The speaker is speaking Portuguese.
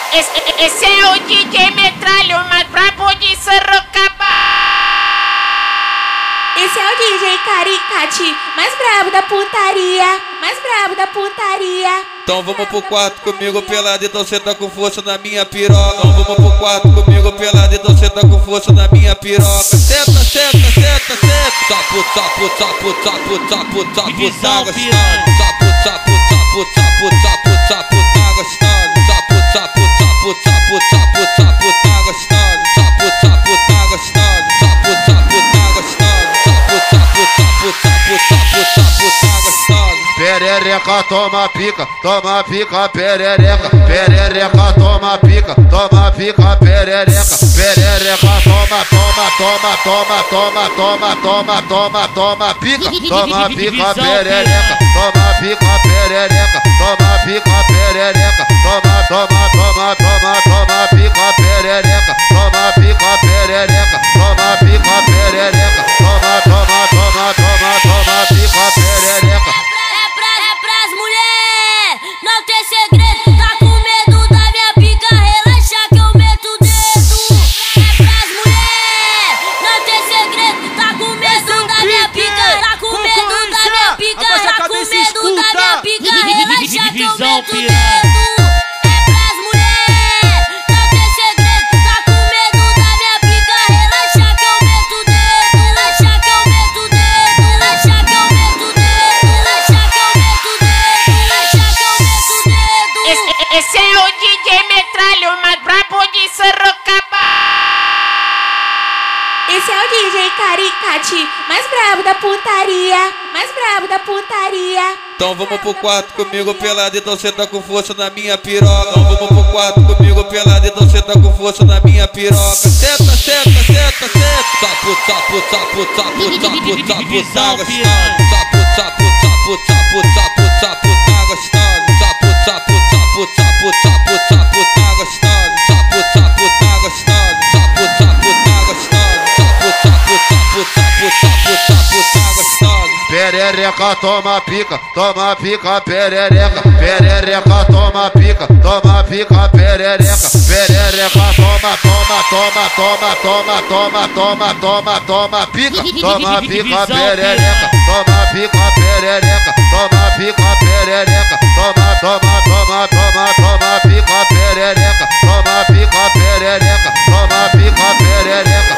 Esse é o DJ Metralha, o mais brabo de Sorocaba. Esse é o DJ Caricate, mais brabo da putaria, mais brabo da putaria. Então vamos pro quarto comigo pelado, então cê tá com força na minha piroca. Então vamos pro quarto comigo pelado, então cê tá com força na minha piroca. Senta, senta, senta, senta. Sapo, sapo, sapo, sapo, sapo, sapo, tá gostando. Sapo, sapo, sapo, sapo, sapo, sapo, tá gostando. Sapo, sapo, sapo, sapo, sapo, sapo, tá gostando. Sapo, sapo, tá gostando. Sapo, sapo, tá gostando. Sapo, sapo, sapo, sapo, sapo, sapo, tá gostando. Perereca, toma pica, perereca, perereca, toma pica, perereca, perereca, toma, pica, perereca, toma pica, perereca, toma pica, perereca, toma pica, perereca, toma pica, perereca, toma pica, perereca, toma pica, perereca. Não tem segredo, tá com medo da minha pica, relaxa que eu meto o dedo. É pras mulher, não tem segredo, tá com medo da minha pica, tá com medo da minha pica, tá com medo da minha pica, relaxa que eu meto o dedo. É pras mulher, não tem segredo, tá com medo da minha pica, relaxa que eu meto o dedo, relaxa que eu meto o dedo, relaxa que eu meto o dedo, relaxa que eu meto o dedo, relaxa que eu meto o dedo. Esse é o DJ Metralha, o mais brabo de Sorocaba. Esse é o DJ Caricate, mais brabo da putaria, mais brabo da putaria. Então vamos pro quarto comigo pelado, então cê tá com força na minha piroca. Então vamos pro quarto comigo pelado, então cê tá com força na minha piroca. Senta, senta, senta, senta. Sapo, sapo, sapo, sapo, sapo, sapo, tá gostando. Sapo, sapo, sapo, sapo, sapo, sapo, tá gostando. Sapo, sapo, sapo, sapo, sapo, sapo, tá gostando. Sapo, sapo, tá gostando. Sapo, sapo, tá gostando. Sapo, sapo, sapo, sapo, sapo, sapo, tá gostando. Perereca, toma pica, perereca, perereca, toma pica, perereca, perereca, toma pica, perereca, toma pica, perereca, toma pica, perereca, toma pica, perereca, toma pica, perereca, toma pica, perereca.